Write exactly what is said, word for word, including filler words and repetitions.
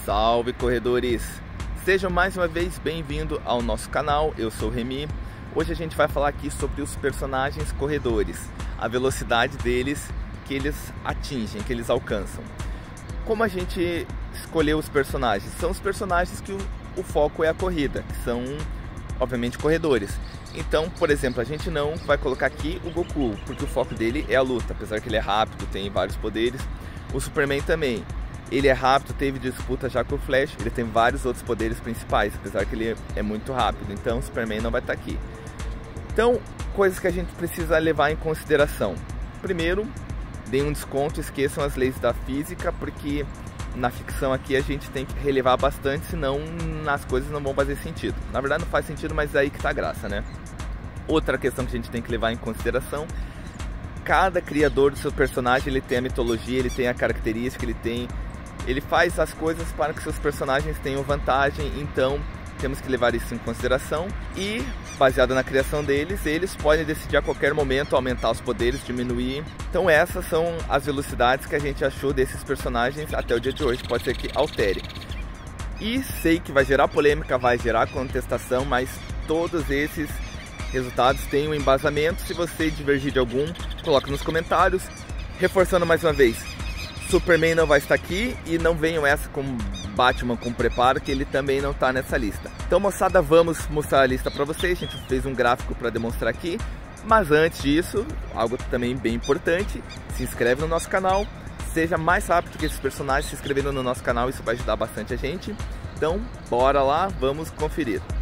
Salve corredores! Sejam mais uma vez bem-vindos ao nosso canal, eu sou o Remy. Hoje a gente vai falar aqui sobre os personagens corredores, a velocidade deles que eles atingem, que eles alcançam. Como a gente escolheu os personagens? São os personagens que o, o foco é a corrida, que são obviamente corredores. Então, por exemplo, a gente não vai colocar aqui o Goku, porque o foco dele é a luta, apesar que ele é rápido, tem vários poderes. O Superman também. Ele é rápido, teve disputa já com o Flash, ele tem vários outros poderes principais, apesar que ele é muito rápido, então o Superman não vai estar aqui. Então, coisas que a gente precisa levar em consideração. Primeiro, deem um desconto, esqueçam as leis da física, porque na ficção aqui a gente tem que relevar bastante, senão as coisas não vão fazer sentido. Na verdade não faz sentido, mas é aí que está a graça, né? Outra questão que a gente tem que levar em consideração: cada criador do seu personagem, ele tem a mitologia, ele tem a característica, ele tem... ele faz as coisas para que seus personagens tenham vantagem, então temos que levar isso em consideração. E, baseado na criação deles, eles podem decidir a qualquer momento aumentar os poderes, diminuir. Então essas são as velocidades que a gente achou desses personagens até o dia de hoje, pode ser que altere. E sei que vai gerar polêmica, vai gerar contestação, mas todos esses resultados têm um embasamento. Se você divergir de algum, coloque nos comentários. Reforçando mais uma vez, Superman não vai estar aqui, e não venham essa com Batman com preparo, que ele também não está nessa lista. Então, moçada, vamos mostrar a lista para vocês. A gente fez um gráfico para demonstrar aqui, mas antes disso, algo também bem importante: se inscreve no nosso canal, seja mais rápido que esses personagens se inscrevendo no nosso canal, isso vai ajudar bastante a gente. Então, bora lá, vamos conferir.